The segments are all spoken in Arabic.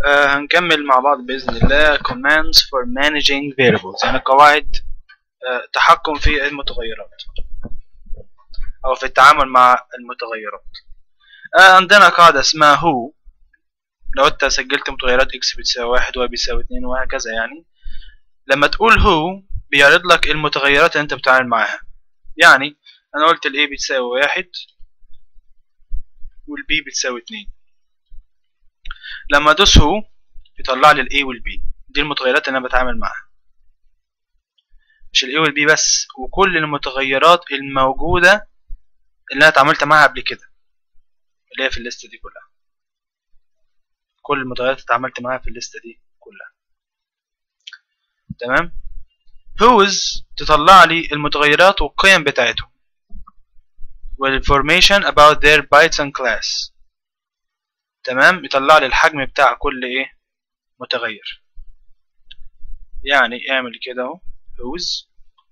هنكمل مع بعض بإذن الله commands for managing variables، يعني قواعد تحكم في المتغيرات أو في التعامل مع المتغيرات. عندنا قاعدة اسمها who. لو أنت سجلت متغيرات x بتساوي 1 و بيساوي 2 وهكذا، يعني لما تقول who بيعرض لك المتغيرات اللي أنت بتتعامل معاها. يعني أنا قلت ال a بتساوي 1 وال b بتساوي 2، لما ادوس هو يطلع لي الاي والبي. دي المتغيرات اللي انا بتعامل معاها، مش الاي والبي بس، وكل المتغيرات الموجوده اللي انا اتعاملت معاها قبل كده اللي هي في الليسته دي كلها. كل المتغيرات اللي اتعاملت معاها في الليسته دي كلها. تمام. whose تطلع لي المتغيرات والقيم بتاعتهم والinformation about their bytes and class. تمام. يطلع لي الحجم بتاع كل ايه متغير. يعني اعمل كده اهو whose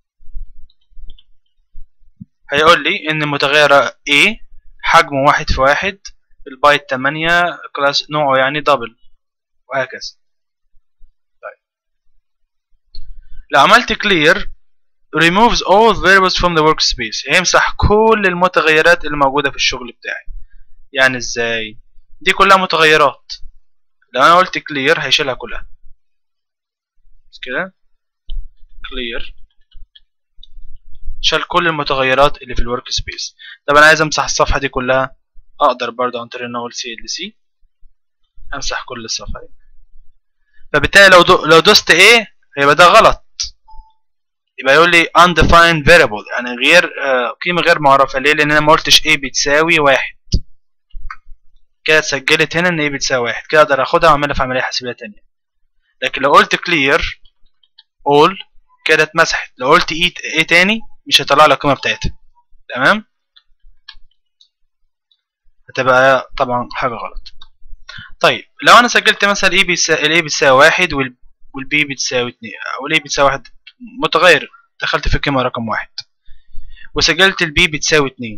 هيقول لي ان المتغير A حجمه 1 في 1، البايت 8، كلاس نوعه يعني دبل، وهكذا. طيب لو عملت clear removes all variables from the workspace، هيمسح كل المتغيرات اللي موجودة في الشغل بتاعي. يعني ازاي؟ دي كلها متغيرات، لو انا قلت clear هيشيلها كلها. بس كده clear شال كل المتغيرات اللي في الورك سبيس. طب انا عايز امسح الصفحه دي كلها، اقدر برضه عن طريق ان اقول CLC امسح كل الصفحه دي. فبالتالي لو دوست ايه هيبقى ده غلط، يبقى يقول لي undefined variable، يعني غير قيمه غير معرفه. ليه؟ لان انا ما قلتش a بتساوي 1. كده اتسجلت هنا ان a بتساوي 1، كده اقدر اخدها واعملها في عمليه حاسبيه تانية. لكن لو قلت clear all كده اتمسحت. لو قلت ايه تاني مش هيطلع لي القيمه بتاعتها. تمام. هتبقى طبعا حاجه غلط. طيب لو انا سجلت مثلا ال a بتساوي 1 وال b بتساوي 2، او ال a بتساوي 1 متغير دخلت في القيمه رقم 1، وسجلت ال b بتساوي 2.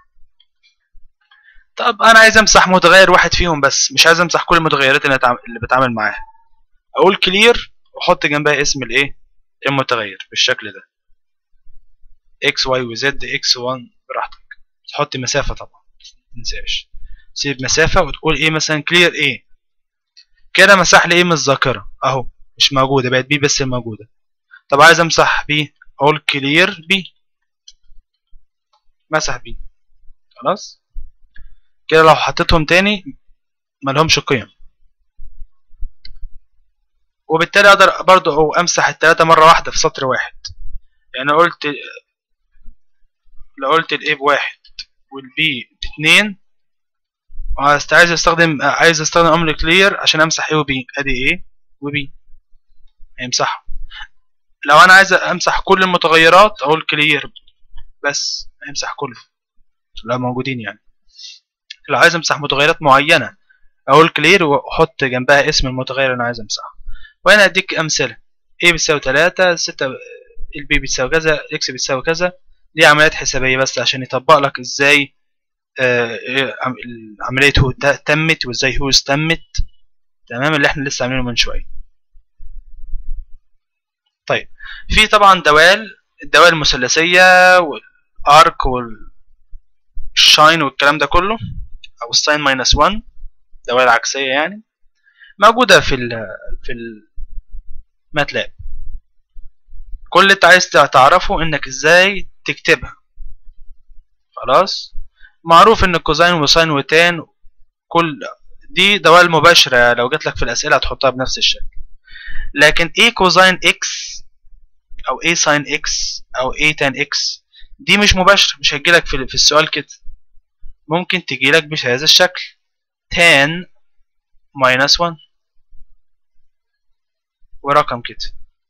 طب انا عايز امسح متغير واحد فيهم بس، مش عايز امسح كل المتغيرات اللي بتعامل معاها. اقول كلير واحط جنبها اسم الايه المتغير بالشكل ده، x y و z x1 براحتك. تحط مسافه طبعا متنساش، سيب مسافه وتقول ايه مثلا كلير ايه. كده مسح لي ايه من الذاكره اهو، مش موجوده، بقت بي بس الموجوده. طب عايز امسح بي، اقول كلير بي، مسح بي. خلاص كده لو حطيتهم تاني ملهمش قيم، وبالتالي اقدر برضو امسح التلاتة مرة واحدة في سطر واحد. يعني لو قلت الاي بواحد والبي باتنين، عايز استخدم امر كلير عشان امسح ايه وبي، ادي ايه وبي هيمسحهم. لو انا عايز امسح كل المتغيرات اقول كلير بس هيمسح كله لو موجودين. يعني لو عايز امسح متغيرات معينة اقول كلير واحط جنبها اسم المتغير اللي انا عايز امسحه. وانا اديك امثله، a بتساوي 3، 6 البي بتساوي كذا، اكس بتساوي كذا. دي عمليات حسابيه بس عشان يطبق لك ازاي عمليه هو تمت وازاي هو تمت. تمام، اللي احنا لسه عاملينه من شويه. طيب في طبعا الدوال المثلثيه والارك والشاين والكلام ده كله، او الساين ماينس 1، دوال عكسيه يعني، موجوده في الماتلاب. كل اللي انت عايز تعرفه انك ازاي تكتبها. خلاص، معروف ان الكوزين وساين وتان كل دي دوال مباشرة، لو جات لك في الاسئلة هتحطها بنفس الشكل. لكن ايه كوزين اكس او ايه ساين اكس او ايه تان اكس دي مش مباشرة، مش هتجيلك في السؤال كده. ممكن تجيلك بهذا الشكل، تان ماينس 1 ورقم كده.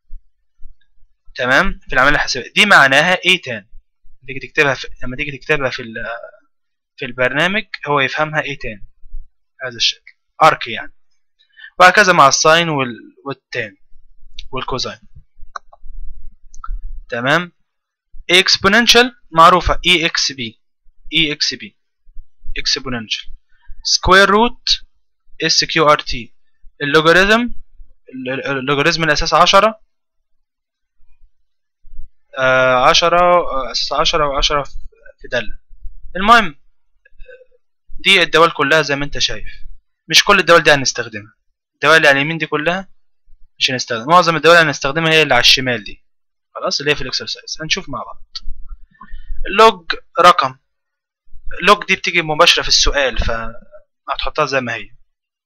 تمام، في العملية الحسابية دي معناها ايه تان. لما تيجي تكتبها في البرنامج هو يفهمها ايه تان هذا الشكل، ارك يعني. وهكذا مع الساين والتان والكوزين. تمام. exponential معروفة exp exponential. square root sqrt اللوجاريتم اللوجاريتم الاساس 10 اساس 10 و10 في دالة. المهم دي الدوال كلها زي ما انت شايف، مش كل الدوال دي هنستخدمها، الدوال اللي على اليمين دي كلها مش هنستخدمها، معظم الدوال اللي هنستخدمها هي اللي على الشمال دي، خلاص، اللي هي في الاكسرسايز هنشوف مع بعض. اللوج رقم، اللوج دي بتيجي مباشرة في السؤال فهتحطها زي ما هي،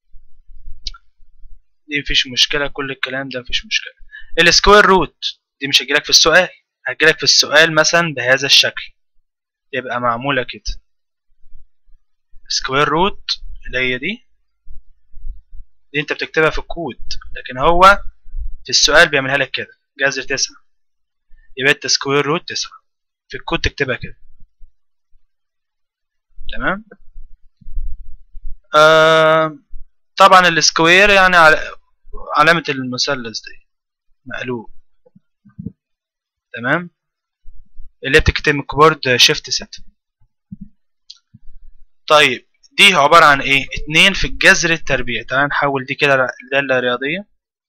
دي مفيش مشكلة، كل الكلام ده مفيش مشكلة. السكوير روت دي مش هتجيلك في السؤال، هتجيلك في السؤال مثلا بهذا الشكل، يبقى معمولة كده سكوير روت اللي هي دي انت بتكتبها في الكود، لكن هو في السؤال بيعملها لك كده جذر 9، يبقى انت سكوير روت 9 في الكود تكتبها كده. تمام. طبعا السكوير يعني علامة المثلث دي مقلوب، تمام، اللي بتكتب من الكيبورد شيفت 6. طيب دي عبارة عن ايه؟ 2 في الجذر التربيع. تعال نحول دي كده دالة رياضية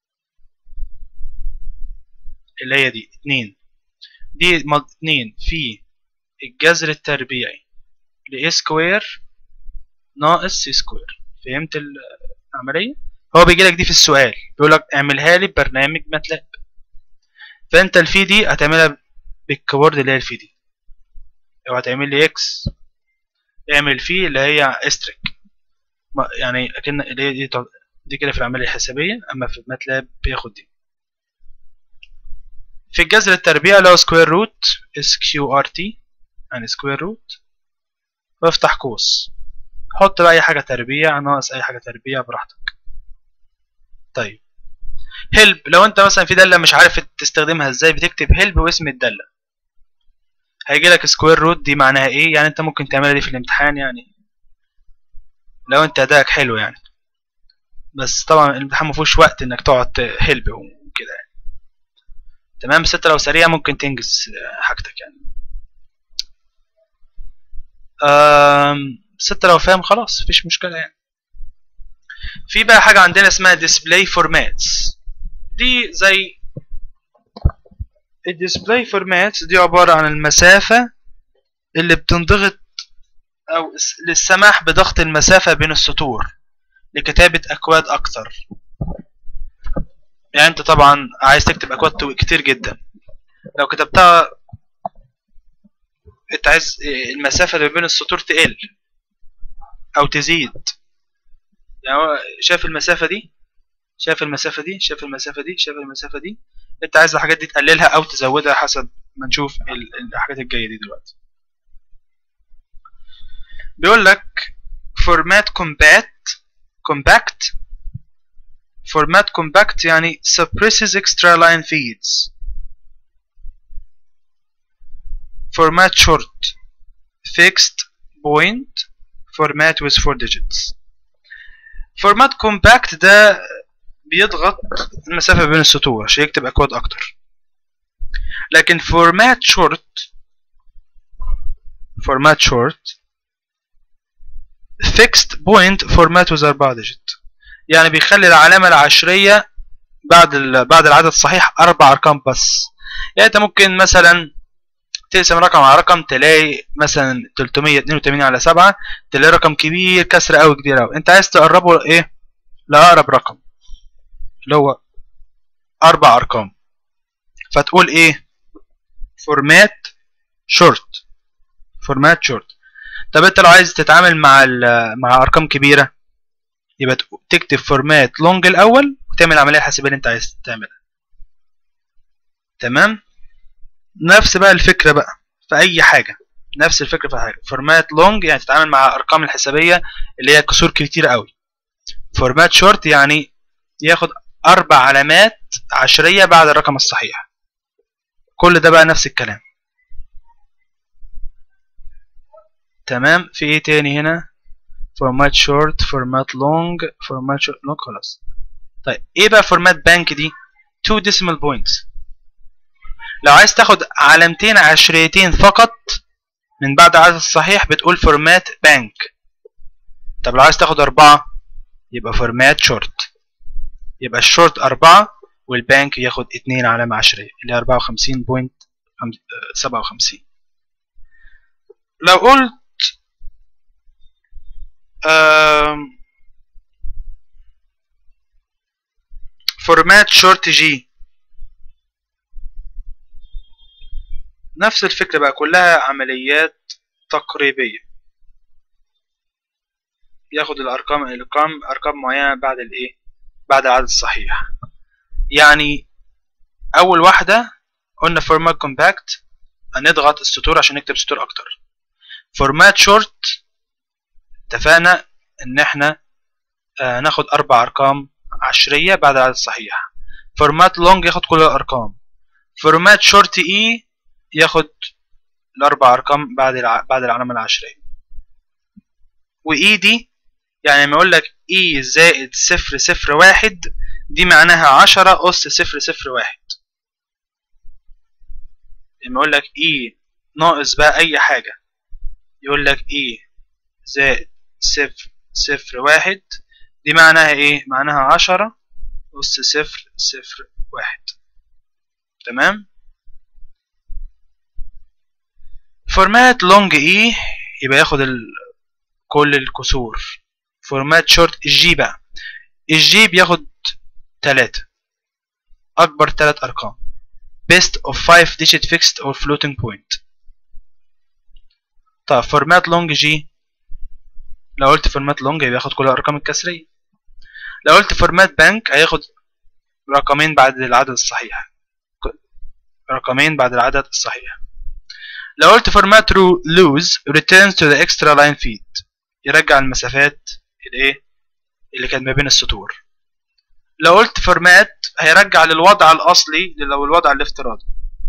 اللي هي دي 2، دي 2 في الجذر التربيعي ل a سكوير ناقص c سكوير. فهمت العملية؟ هو بيجيلك دي في السؤال بيقولك اعملها لي ببرنامج ماتلاب، فانت الفي دي هتعملها بالكيبورد اللي هي الفي دي. لو هتعمل لي اكس اعمل فيه اللي هي استريك، يعني اكن اللي هي دي كده في العملية الحسابية، اما في ماتلاب بياخد دي. في الجذر التربيع اللي هو سكوير روت اس كيو ار تي، يعني سكوير روت، وافتح قوس، حط بقى اي حاجة تربيع ناقص اي حاجة تربيع براحتك. طيب هيلب، لو انت مثلا في دالة مش عارف تستخدمها ازاي بتكتب هيلب واسم الدالة، هيجي لك سكوير روت دي معناها ايه، يعني انت ممكن تعملها دي في الامتحان يعني لو انت ادائك حلو يعني، بس طبعا الامتحان مفيهوش وقت انك تقعد هيلب وكده يعني. تمام، بس انت لو سريع ممكن تنجز حاجتك يعني. بس انت لو فاهم خلاص مفيش مشكلة يعني. في بقى حاجة عندنا اسمها display formats، دي زي الديسبلاي فورماتس دي عبارة عن المسافة اللي بتنضغط أو للسماح بضغط المسافة بين السطور لكتابة أكواد أكتر. يعني أنت طبعا عايز تكتب أكواد كتير جدا، لو كتبتها أنت عايز المسافة اللي بين السطور تقل أو تزيد، يعني شايف المسافة دي، شايف المسافة دي، شايف المسافة دي، شايف المسافة دي، أنت عايز الحاجات دي تقللها أو تزودها حسب ما نشوف الحاجات الجاية دي دلوقتي. بيقول لك format compact format compact يعني suppresses extra line feeds. format short fixed point format with 4 digits. format compact ده بيضغط المسافة بين السطور عشان يكتب أكواد أكتر، لكن format short fixed point format with 4 digits، يعني بيخلي العلامة العشرية بعد العدد الصحيح 4 أرقام بس. يعني أنت ممكن مثلا تقسم رقم على رقم تلاقي مثلا 382 على 7، تلاقي رقم كبير كسر قوي كبير قوي، أنت عايز تقربه إيه لأقرب رقم اللي هو 4 أرقام، فتقول إيه format short. طب أنت لو عايز تتعامل مع أرقام كبيرة يبقى تكتب فورمات لونج الاول وتعمل العمليه الحاسبيه اللي انت عايز تعملها. تمام، نفس بقى الفكره بقى في اي حاجه، نفس الفكره في حاجه. فورمات لونج يعني تتعامل مع الارقام الحسابيه اللي هي كسور كتير قوي. فورمات شورت يعني ياخد 4 علامات عشريه بعد الرقم الصحيح. كل ده بقى نفس الكلام. تمام، في ايه تاني هنا؟ فورمات شورت، فورمات لونج، فورمات شورت لونج، خلاص. طيب ايه بقى فورمات بانك دي؟ 2 decimal points. لو عايز تاخد علامتين عشريتين فقط من بعد العدد الصحيح بتقول فورمات بانك. طب لو عايز تاخد 4 يبقى فورمات شورت. يبقى الشورت 4 والبنك ياخد 2 علامة عشرية اللي هي 54.57. لو قلت فورمات شورت جي، نفس الفكرة بقى، كلها عمليات تقريبية. ياخد الأرقام أرقام معينة بعد الإيه؟ بعد العدد الصحيح. يعني أول واحدة قلنا فورمات كومباكت، هنضغط السطور عشان نكتب سطور أكتر. فورمات شورت اتفقنا إن إحنا ناخد 4 أرقام عشرية بعد العدد الصحيح. فورمات لونج ياخد كل الأرقام. فورمات شورت إي ياخد ال4 أرقام بعد العلامة العشرية. وإي دي يعني لما يقول لك إي زائد 001 دي معناها 10 أس 001. لما يقول لك إي ناقص بقى أي حاجة، يقول لك إي زائد 001 دي معناها إيه؟ معناها 10 أس 001. تمام؟ فورمات لونج إي يبقى ياخد كل الكسور. فورمات شورت الجي بقى، الجي بياخد 3 أكبر 3 أرقام best of 5 digit fixed or floating point. طب فورمات لونج جي، لو قلت فورمات لونج يبقى ياخد كل الأرقام الكسرية. لو قلت فورمات بنك هياخد رقمين بعد العدد الصحيح، رقمين بعد العدد الصحيح. لو قلت فورمات lose returns to the extra line feed يرجع المسافات الايه اللي كانت ما بين السطور. لو قلت فورمات هيرجع للوضع الاصلي، لو الوضع الافتراضي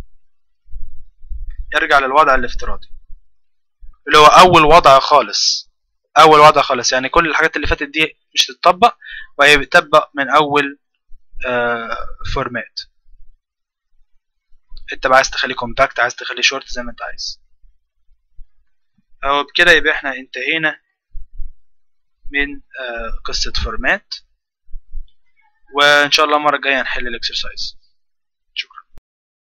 يرجع للوضع الافتراضي اللي هو اول وضع خالص. اول وضع خالص يعني كل الحاجات اللي فاتت دي مش تتطبق، وهي بتطبق من اول فورمات. انت بقى عايز تخليه كومباكت، عايز تخليه شورت، زي ما انت عايز. اهو بكده يبقى احنا انتهينا من قصة فورمات، وان شاء الله المرة الجاية هنحل الاكسرسايز.